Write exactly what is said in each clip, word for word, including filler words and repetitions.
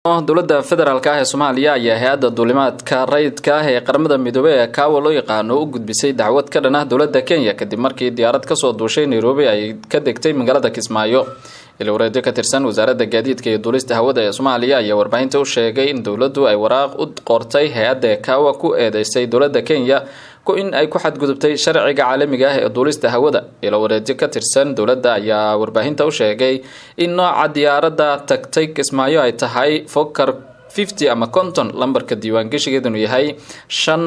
dawladda federaalka ah ee Somaliya ayaa hay'adda duulimaadka rayidka ah ee qaramada midoobay ee kaawa loo yaqaano u gudbisay dacwad ka dhan ah dawladda Kenya kadib markii diyaarad ka soo duushay Nairobi ay ka degtay magaalada Kismaayo. ila wareedyo ka tirsan wasaaradda gaadiidka iyo duulista hawada ee Somaliya ayaa warbaahinta u sheegay in dawladdu ay waraaq u qortay hay'adda kaawa ku eedeysay dawladda Kenya ku in ay ku xadgudubtay sharciga caalamiga ah ee duulista hawada. ila wareedyo ka tirsan dawladda ayaa warbaahinta u sheegay in nooca diyaaradda tagtay Kismaayo ay tahay Fokker fifty ama konton lambarka diiwaangashigeedu yahay shan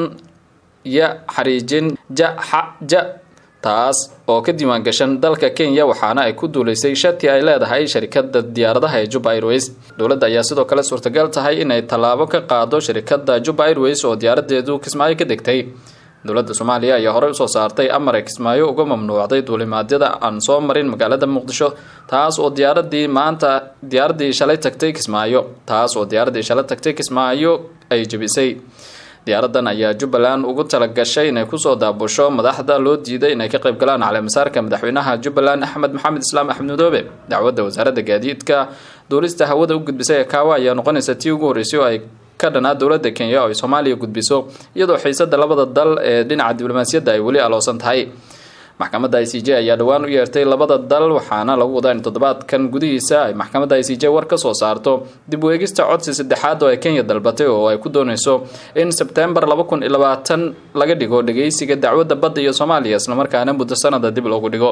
ya xariijin ja ja taas oo ka diiwaan gashan dalka Kenya waxaana ay ku duuleysay shati ay leedahay shirkadda diyaaradaha ee Juba Airways. dawladda ayaa sidoo kale suurtagal tahay in ay talaabo ka qaado shirkadda Juba Airways oo diyaaradeedu Kismaayo ka degtay. dawladda Somaliya ayaa hore u soo saartay amar Kismaayo uga mamnuucday duulimaadyada aan soo marin magaalada Muqdisho taas oo diyaaradii maanta diyaaradii shalay tagtay Kismaayo taas oo diyaaradii shalay tagtay Kismaayo ay jabisay. diyaaradan ayaa Jubbaland ugu talagashay inay ku soo daabusho madaxda loo diiday inay ka qayb galaan caleemasaarka madaxweynaha Jubbaland Axmed Maxamed Islaam Axmed Madoobe. dacwadda wasaaradda gaadiidka duulista hawada u gudbisay kaawa ayaa noqonaysa tii ugu horeysay oo ay ka dhanaa dawladda Kenya oo Soomaaliya gudbiso iyadoo xiisadda labada dal ee dhinaca diblomaasiyadda ay wali aloosan tahay. maxkamadda I C J ayaa dhawaan u yeertay labada dal waxaana lagu wadaa in toddobaadkan gudihiisa ay maxkamadda I C J war ka soo saarto dib u eegista codsi saddexaad oo ay Kenya dalbatay oo ay ku doonayso in September laba kun iyo labaatan laga dhigo dhageysiga dacwadda badda iyo Soomaaliya isla markaana muddo sanad dib loogu dhigo.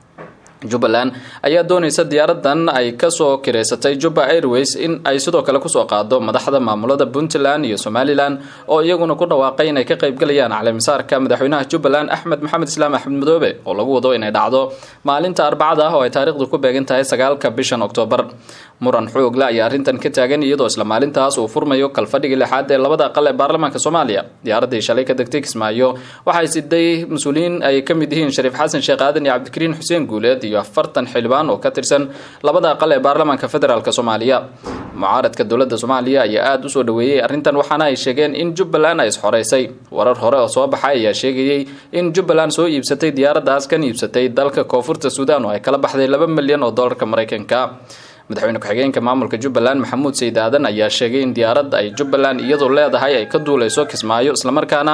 Jubbaland ayaa doonaysa diyaaradan ay ka soo kireysatay Juba Airways in ay sidoo kale ku soo qaado madaxda maamulada Puntland iyo Somaliland oo iyaguna ku dhawaaqay inay ka qayb galayaan caleemasaarka madaxweynaha Jubbaland Axmed Maxamed Islaam Axmed Madoobe oo lagu wado inay dhacdo maalinta Arbacada oo ay taariikhdu ku beegan tahay sagaalka bishan Oktoobar. muran xoog leh ayaa arrintan ka taagan iyadoo isla maalintaas uu furmayo kalfadhiga lixaad ee labada aqal ee baarlamaanka Soomaaliya. diyaaradii shalay ka degtay Kismaayo waxay siday mas'uuliyiin ay ka mid yihiin Shariif Xasan Sheekh Aadan iyo Cabdikariin Xuseen Guuleed iyo afartan xildhibaan oo ka tirsan labada aqal ee baarlamaanka federaalka Soomaaliya. mucaaradka dawladda Soomaaliya ayaa aad u soo dhaweeyay arrintan waxaana ay sheegeen in Jubbaland ay isxoreysay. warar hore oo soo baxay ayaa sheegayay in Jubbaland soo iibsatay diyaaradaas kan iibsatay dalka Koonfurta Suudaan oo ay kala baxday laba milyan oo dollarka Mareykanka. madaxweyne ku-xigeenka maamulka Jubbaland Maxamuud Sayid Aadan ayaa sheegay in diyaaradda ay Jubbaland iyadoo leedahay ay ka duuleyso Kismaayo isla markaana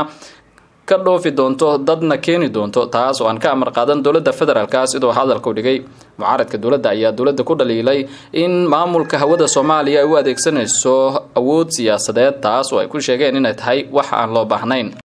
ka dhoofi doonto dadna keeni doonto taas oo aan ka amar qaadan dawladda federaalka sidoo hadalku dhigay. mucaaradka dawladda ayaa dawladda ku dhaliilay in maamulka hawada Soomaaliya ay u adeegsanayso awood siyaasadeed taas oo ay ku sheegeen inay tahay wax aan loo baahnayn.